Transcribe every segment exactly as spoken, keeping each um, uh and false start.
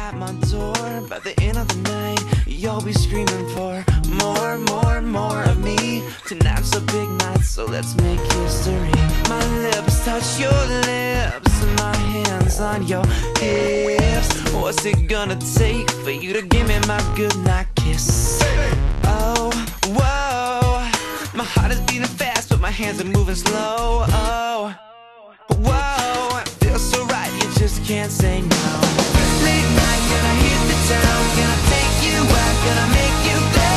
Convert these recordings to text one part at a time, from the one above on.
at my door. By the end of the night, you'll be screaming for more, more, more of me. Tonight's a big night, so let's make history. My lips touch your lips, and my hands on your hips. What's it gonna take for you to give me my goodnight kiss? Oh, whoa, my heart is beating fast, but my hands are moving slow. Oh, whoa, it feels so right, you just can't say no. Late night, gonna hit the town, gonna take you out, gonna make you go.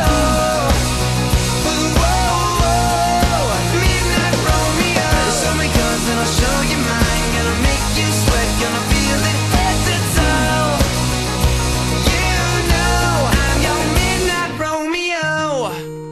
Whoa, whoa, midnight Romeo. Show me yours and I'll show you mine. Gonna make you sweat, gonna feel it head to toe. You know I'm your midnight Romeo.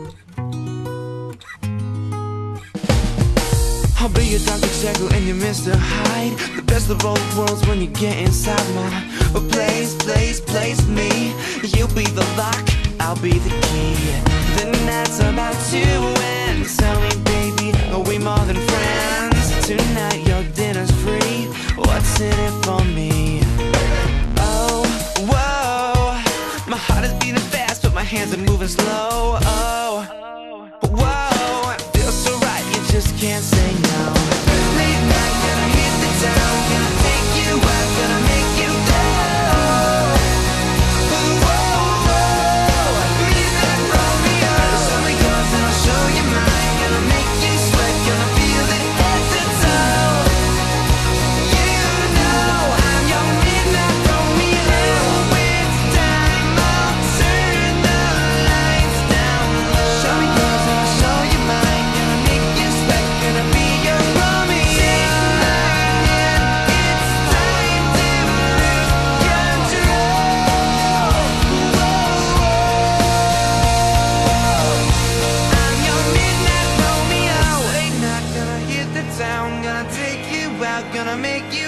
I'll be your Doctor Jekyll and your Mister Hyde. The best of both worlds when you get inside my place, place, place me. You'll be the lock, I'll be the key. The night's about to end. Tell me, baby, are we more than friends? Tonight your dinner's free. What's in it for me? Oh, whoa, my heart is beating fast, but my hands are moving slow. Oh, whoa, it feels so right, you just can't say no. Late night, gonna hit the town, gonna take you out, gonna make you go. Whoa, whoa, midnight Romeo. Show me yours and I'll show you mine. Gonna make you sweat, gonna feel it head to toe. You know I'm your midnight Romeo. It's time, I'll turn the lights down low. Show me yours and I'll show you mine. Gonna make you sweat, gonna be your Romeo. Take my hand, it's time to lose control. I'm your midnight Romeo. Late night, gonna hit the town, gonna take you out, gonna make you